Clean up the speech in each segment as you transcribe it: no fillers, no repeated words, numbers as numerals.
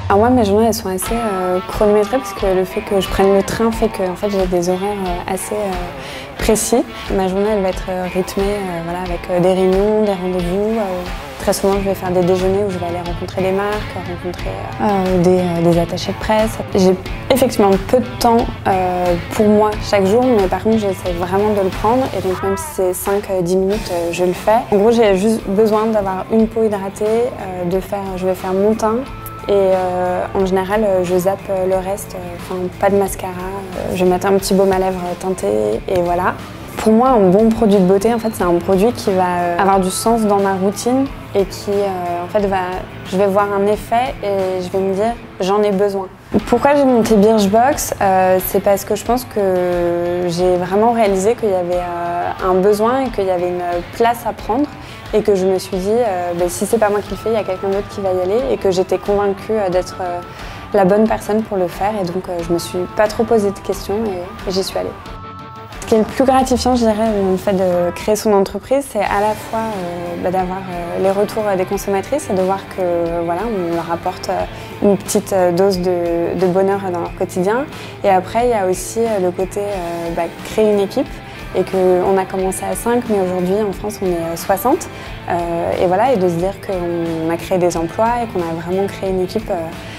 Alors moi, mes journées, elles sont assez chronométrées parce que le fait que je prenne le train fait que en fait, j'ai des horaires assez précis. Ma journée, elle va être rythmée voilà, avec des réunions, des rendez-vous. Très souvent, je vais faire des déjeuners où je vais aller rencontrer des marques, rencontrer des attachés de presse. J'ai effectivement peu de temps pour moi chaque jour, mais par contre, j'essaie vraiment de le prendre. Et donc, même si c'est 5-10 minutes, je le fais. En gros, j'ai juste besoin d'avoir une peau hydratée, je vais faire mon teint. Et en général, je zappe le reste, pas de mascara. Je vais mettre un petit baume à lèvres teinté et voilà. Pour moi, un bon produit de beauté, en fait, c'est un produit qui va avoir du sens dans ma routine et qui, en fait, je vais voir un effet et je vais me dire, j'en ai besoin. Pourquoi j'ai monté Birchbox? C'est parce que je pense que j'ai vraiment réalisé qu'il y avait un besoin et qu'il y avait une place à prendre. Et que je me suis dit, si c'est pas moi qui le fais, il y a quelqu'un d'autre qui va y aller. Et que j'étais convaincue d'être la bonne personne pour le faire. Et donc je me suis pas trop posé de questions et j'y suis allée. Ce qui est le plus gratifiant, je dirais, dans le fait de créer son entreprise, c'est à la fois d'avoir les retours des consommatrices et de voir que voilà, on leur apporte une petite dose de bonheur dans leur quotidien. Et après, il y a aussi le côté créer une équipe. Et qu'on a commencé à 5, mais aujourd'hui en France on est 60. Et voilà, et de se dire qu'on a créé des emplois et qu'on a vraiment créé une équipe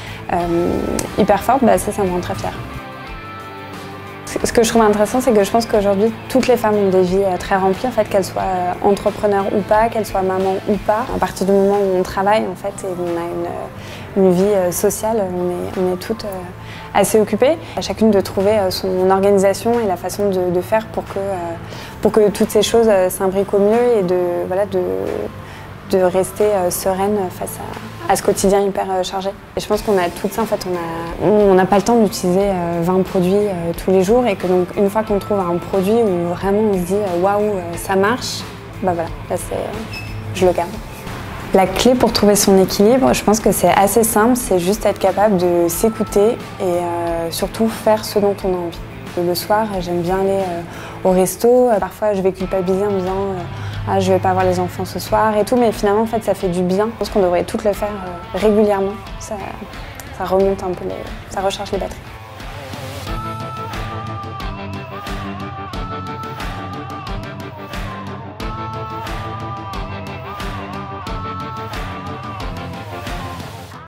hyper forte, ça me rend très fière. Ce que je trouve intéressant, c'est que je pense qu'aujourd'hui, toutes les femmes ont des vies très remplies, en fait, qu'elles soient entrepreneurs ou pas, qu'elles soient mamans ou pas. À partir du moment où on travaille, en fait, et qu'on a une vie sociale, on est toutes assez occupées. À chacune de trouver son organisation et la façon de faire pour que toutes ces choses s'imbriquent au mieux et de rester sereine face à ce quotidien hyper chargé. Et je pense qu'on a tout ça, en fait, on n'a pas le temps d'utiliser 20 produits tous les jours et que donc une fois qu'on trouve un produit où vraiment on se dit waouh, ça marche, voilà, là je le garde. La clé pour trouver son équilibre, je pense que c'est assez simple, c'est juste être capable de s'écouter et surtout faire ce dont on a envie. Le soir, j'aime bien aller au resto. Parfois, je vais culpabiliser en me disant je vais pas voir les enfants ce soir et tout, mais finalement, en fait, ça fait du bien. Je pense qu'on devrait toutes le faire régulièrement. Ça remonte un peu, ça recharge les batteries.